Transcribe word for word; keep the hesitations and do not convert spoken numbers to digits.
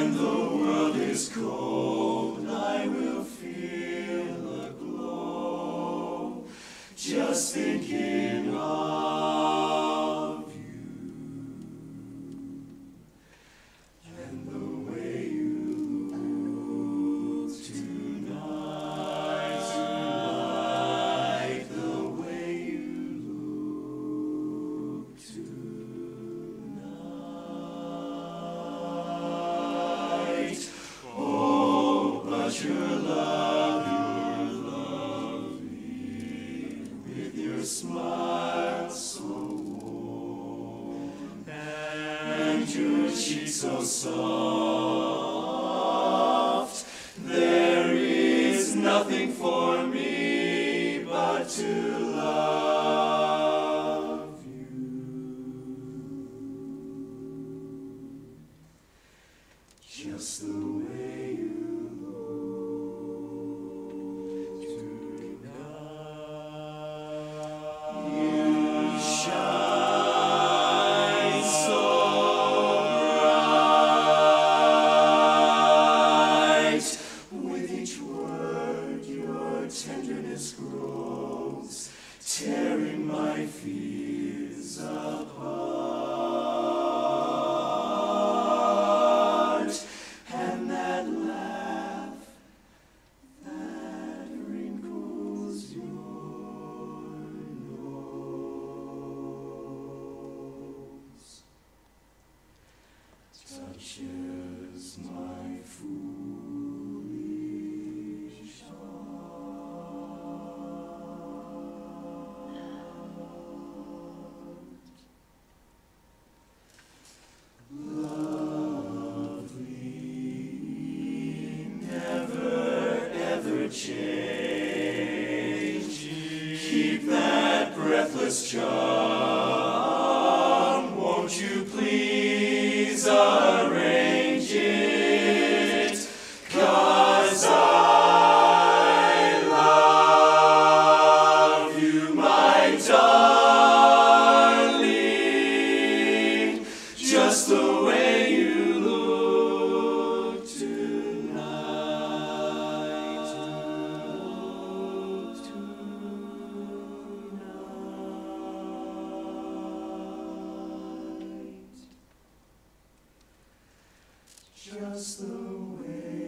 when the world is cold, I will feel a glow, just thinking of you, and the way you look tonight, tonight, the way you look tonight. Oh, but your love, your lovely, with your smile so warm, and your cheeks so soft. There is nothing for me but to love you, just the way you look tonight. You shine so bright. With each word your tenderness grows, tearing my fears apart. And that laugh that wrinkles your nose touches my foolish heart. Lovely, never ever change. Keep that breathless charm. Won't you please arrange it? 'Cause I love you, my darling, just the way you look tonight. Look tonight. Just the way